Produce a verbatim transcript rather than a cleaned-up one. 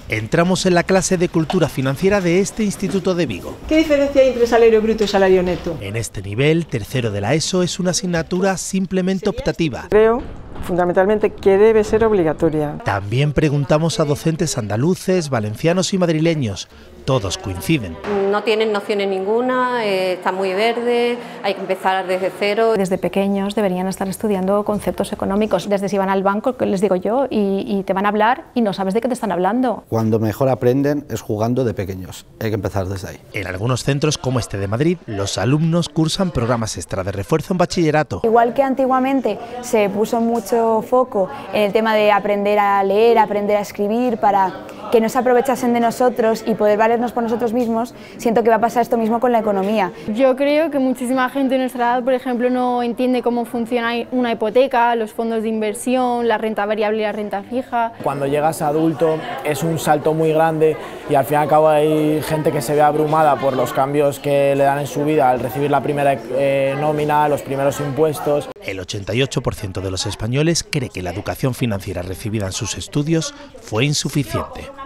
Entramos en la clase de cultura financiera de este instituto de Vigo. ¿Qué diferencia hay entre salario bruto y salario neto? En este nivel, tercero de la ESO, es una asignatura simplemente optativa. Creo, fundamentalmente, que debe ser obligatoria. También preguntamos a docentes andaluces, valencianos y madrileños. Todos coinciden. No tienen nociones ninguna, eh, está muy verde, hay que empezar desde cero. Desde pequeños deberían estar estudiando conceptos económicos. Desde si van al banco, que les digo yo, y, y te van a hablar y no sabes de qué te están hablando. Cuando mejor aprenden es jugando de pequeños, hay que empezar desde ahí. En algunos centros, como este de Madrid, los alumnos cursan programas extra de refuerzo en bachillerato. Igual que antiguamente se puso mucho foco en el tema de aprender a leer, aprender a escribir, para que no se aprovechasen de nosotros y poder valernos por nosotros mismos, siento que va a pasar esto mismo con la economía. Yo creo que muchísima gente de nuestra edad, por ejemplo, no entiende cómo funciona una hipoteca, los fondos de inversión, la renta variable y la renta fija. Cuando llegas a adulto es un salto muy grande y al fin y al cabo hay gente que se ve abrumada por los cambios que le dan en su vida al recibir la primera eh, nómina, los primeros impuestos. El ochenta y ocho por ciento de los españoles cree que la educación financiera recibida en sus estudios fue insuficiente.